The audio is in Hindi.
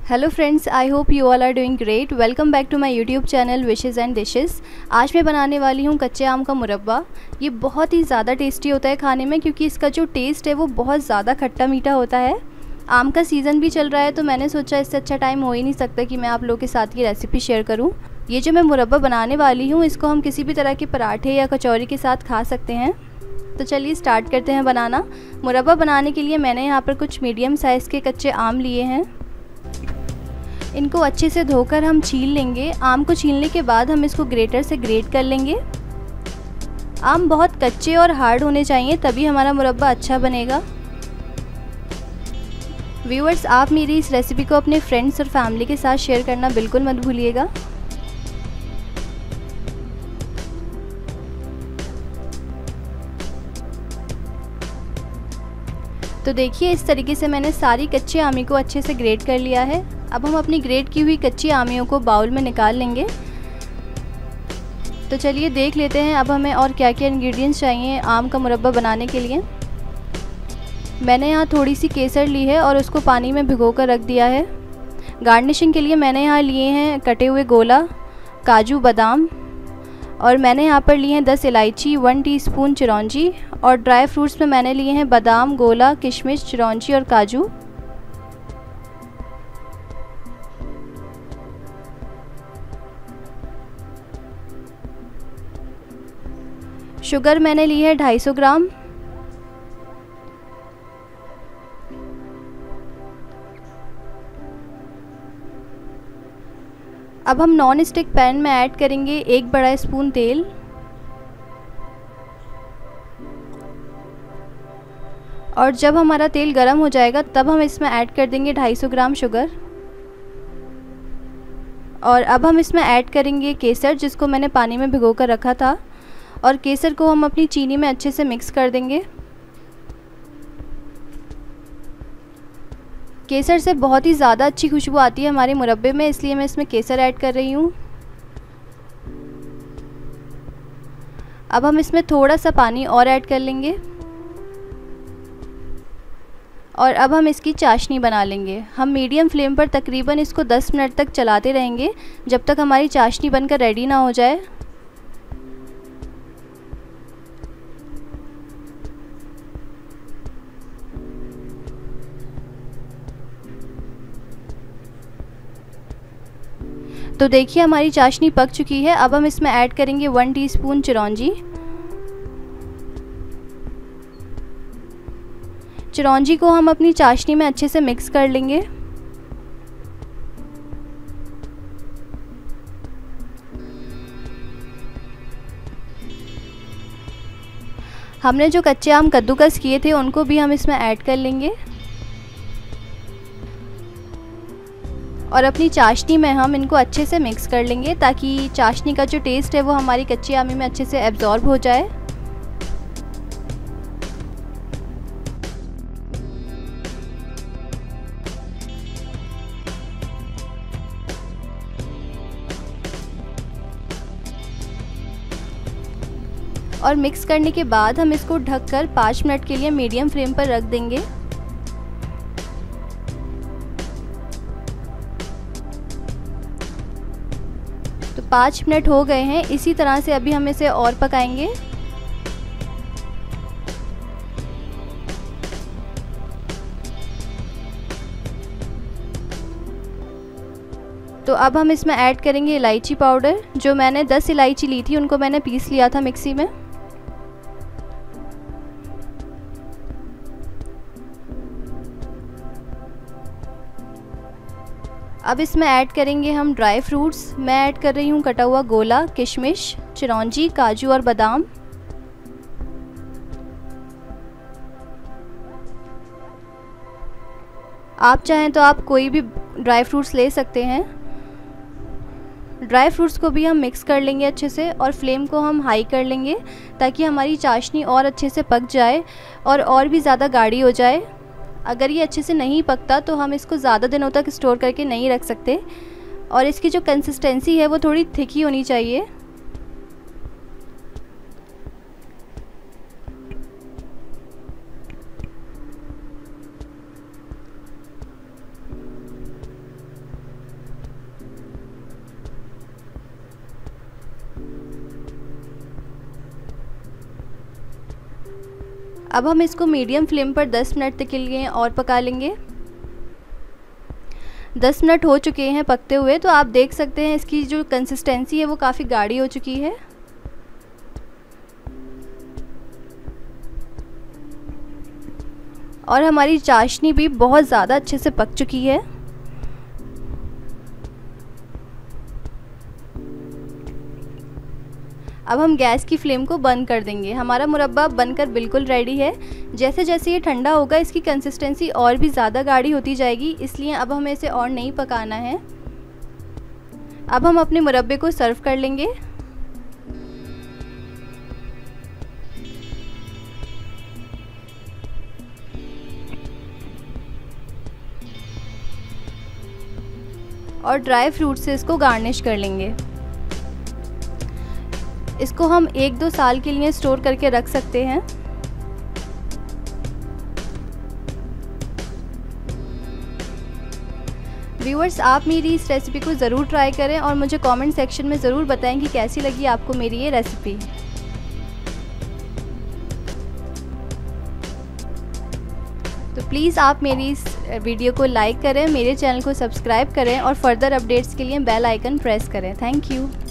Hello friends, I hope you all are doing great. Welcome back to my YouTube channel wishes and dishes. आज मैं बनाने वाली हूँ कच्चे आम का मुरब्बा। ये बहुत ही ज़्यादा टेस्टी होता है खाने में, क्योंकि इसका जो टेस्ट है वो बहुत ज़्यादा खट्टा मीठा होता है। आम का सीज़न भी चल रहा है, तो मैंने सोचा इससे अच्छा टाइम हो ही नहीं सकता कि मैं आप लोगों के साथ ये रेसिपी शेयर करूँ। ये जो मैं मुरब्बा बनाने वाली हूँ, इसको हम किसी भी तरह के पराठे या कचौरी के साथ खा सकते हैं। तो चलिए स्टार्ट करते हैं बनाना। मुरब्बा बनाने के लिए मैंने यहाँ पर कुछ मीडियम साइज़ के कच्चे आम लिए हैं। इनको अच्छे से धोकर हम छील लेंगे। आम को छीलने के बाद हम इसको ग्रेटर से ग्रेट कर लेंगे। आम बहुत कच्चे और हार्ड होने चाहिए, तभी हमारा मुरब्बा अच्छा बनेगा। व्यूअर्स, आप मेरी इस रेसिपी को अपने फ्रेंड्स और फैमिली के साथ शेयर करना बिल्कुल मत भूलिएगा। तो देखिए, इस तरीके से मैंने सारी कच्चे आमी को अच्छे से ग्रेट कर लिया है। अब हम अपनी ग्रेट की हुई कच्ची आमियों को बाउल में निकाल लेंगे। तो चलिए देख लेते हैं अब हमें और क्या क्या इंग्रेडिएंट्स चाहिए आम का मुरब्बा बनाने के लिए। मैंने यहाँ थोड़ी सी केसर ली है और उसको पानी में भिगो कर रख दिया है। गार्निशिंग के लिए मैंने यहाँ लिए हैं कटे हुए गोला, काजू, बादाम, और मैंने यहाँ पर लिए हैं 10 इलायची, 1 टीस्पून चिरौंजी, और ड्राई फ्रूट्स में मैंने लिए हैं बादाम, गोला, किशमिश, चिरौंजी और काजू। शुगर मैंने ली है 250 ग्राम। अब हम नॉन स्टिक पैन में ऐड करेंगे 1 बड़ा स्पून तेल। और जब हमारा तेल गर्म हो जाएगा तब हम इसमें ऐड कर देंगे 250 ग्राम शुगर। और अब हम इसमें ऐड करेंगे केसर, जिसको मैंने पानी में भिगो कर रखा था, और केसर को हम अपनी चीनी में अच्छे से मिक्स कर देंगे। केसर से बहुत ही ज़्यादा अच्छी खुशबू आती है हमारे मुरब्बे में, इसलिए मैं इसमें केसर ऐड कर रही हूँ। अब हम इसमें थोड़ा सा पानी और ऐड कर लेंगे, और अब हम इसकी चाशनी बना लेंगे। हम मीडियम फ्लेम पर तकरीबन इसको 10 मिनट तक चलाते रहेंगे, जब तक हमारी चाशनी बनकर रेडी ना हो जाए। तो देखिए, हमारी चाशनी पक चुकी है। अब हम इसमें ऐड करेंगे 1 टीस्पून चिरौंजी। चिरौंजी को हम अपनी चाशनी में अच्छे से मिक्स कर लेंगे। हमने जो कच्चे आम कद्दूकस किए थे उनको भी हम इसमें ऐड कर लेंगे, और अपनी चाशनी में हम इनको अच्छे से मिक्स कर लेंगे, ताकि चाशनी का जो टेस्ट है वो हमारी कच्ची आमी में अच्छे से एब्जॉर्ब हो जाए। और मिक्स करने के बाद हम इसको ढककर 5 मिनट के लिए मीडियम फ्लेम पर रख देंगे। तो 5 मिनट हो गए हैं। इसी तरह से अभी हम इसे और पकाएंगे। तो अब हम इसमें ऐड करेंगे इलायची पाउडर। जो मैंने 10 इलायची ली थी उनको मैंने पीस लिया था मिक्सी में। अब इसमें ऐड करेंगे हम ड्राई फ्रूट्स। मैं ऐड कर रही हूँ कटा हुआ गोला, किशमिश, चिरौंजी, काजू और बादाम। आप चाहें तो आप कोई भी ड्राई फ्रूट्स ले सकते हैं। ड्राई फ्रूट्स को भी हम मिक्स कर लेंगे अच्छे से, और फ्लेम को हम हाई कर लेंगे, ताकि हमारी चाशनी और अच्छे से पक जाए और भी ज़्यादा गाढ़ी हो जाए। अगर ये अच्छे से नहीं पकता तो हम इसको ज़्यादा दिनों तक स्टोर करके नहीं रख सकते, और इसकी जो कंसिस्टेंसी है वो थोड़ी थिक ही होनी चाहिए। अब हम इसको मीडियम फ्लेम पर 10 मिनट तक के लिए और पका लेंगे। 10 मिनट हो चुके हैं पकते हुए, तो आप देख सकते हैं इसकी जो कंसिस्टेंसी है वो काफ़ी गाढ़ी हो चुकी है। और हमारी चाशनी भी बहुत ज़्यादा अच्छे से पक चुकी है। अब हम गैस की फ्लेम को बंद कर देंगे। हमारा मुरब्बा बनकर बिल्कुल रेडी है। जैसे जैसे ये ठंडा होगा इसकी कंसिस्टेंसी और भी ज़्यादा गाढ़ी होती जाएगी, इसलिए अब हमें इसे और नहीं पकाना है। अब हम अपने मुरब्बे को सर्व कर लेंगे। और ड्राई फ्रूट से इसको गार्निश कर लेंगे। इसको हम 1-2 साल के लिए स्टोर करके रख सकते हैं। व्यूअर्स, आप मेरी इस रेसिपी को ज़रूर ट्राई करें और मुझे कमेंट सेक्शन में ज़रूर बताएं कि कैसी लगी आपको मेरी ये रेसिपी। तो प्लीज़ आप मेरी इस वीडियो को लाइक करें, मेरे चैनल को सब्सक्राइब करें और फर्दर अपडेट्स के लिए बेल आइकन प्रेस करें। Thank you.